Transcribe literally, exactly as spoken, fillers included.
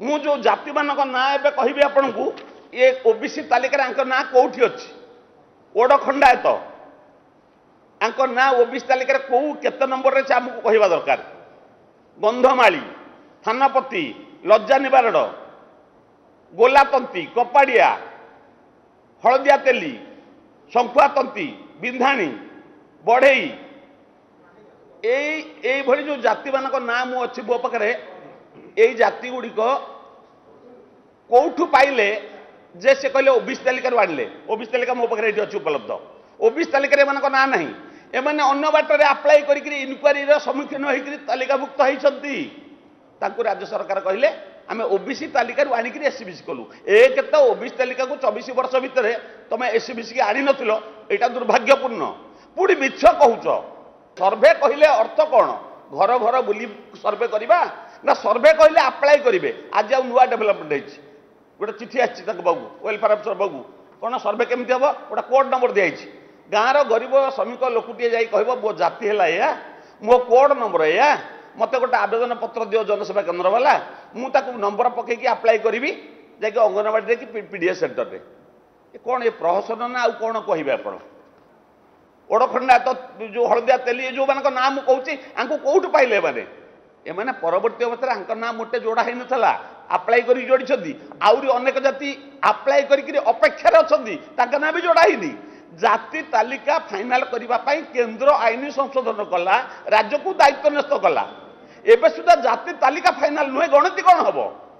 मु जो जाति मान ना ए कहि आपण को ये ओबीसी तालिका ना कौटी अच्छी ओड खंडायत आंक ना ओबीसी तालिका कौ केते नंबर रे आमको कहवा दरकार गंधमाली थानापति लज्जा निवारण गोलातंती कपाड़िया हलदिया तेली शंखुआ तंती बिंधाणी बढ़ई ये जो जाति मान ना मु अच्छी मो पाखे यही जाति गुड़िक कौठू पाइले जे से कहले ओबीसी तालिका आनले ओबीसी तालिका मो पाखे अच्छी उपलब्ध ओबीसी तालिका एमान ना नहीं एमाने अन्य बाटर आप्लाय करी इनक्वारी सम्मुखीन होकर तालिकाभुक्त होती राज्य सरकार कहले आम ओबीसी तालिका आनिक एससीबीसी कलु एक तो ओबीसी तालिका को चौबीस वर्ष भितर तुम एससीबीसी की आनी नथिलो एटा दुर्भाग्यपूर्ण पुणी मिछ कहूच सर्वे कहले अर्थ कौन घर घर बुली सर्वे करवा ना सर्वे कहले आप्लाय करेंगे आज आ नुआ डेभलपमेंट होती गोटे चिठी आसी बाबू वेलफेयर अफिसर बाबू कौन सर्वे केमती हम गोटे कोड नंबर दिखाई गाँव गरीब श्रमिक लोकटे जा कह मो जाति है या मो कोड नंबर या मत गोटे आवेदन पत्र दियो जनसेवा केन्द्र वाला मुझे नंबर पकईकि आप्लाय करी जाकि अंगनवाड़ी कि पीडीएस सेंटर में कौन ये प्रहसन ना आउ कौन कहे आप ओडखंडा तो जो हलदिया तेली जो मान ना मुझे आंको कौटू पाइले मैंने एमाने परवर्ती अवस्था ना मोटे जोड़ा ही नाला आप्लाय कर जोड़ी आहरी अनेक जाति आप्लाय कर अपेक्षार अच्छा ना भी जोड़ा ही जाति तालिका फाइनाल करने केंद्र आईन संशोधन कला राज्य को दायित्व न्यस्त कला एवं सुधा जाति तालिका फाइनाल नुहे गणति कौन हम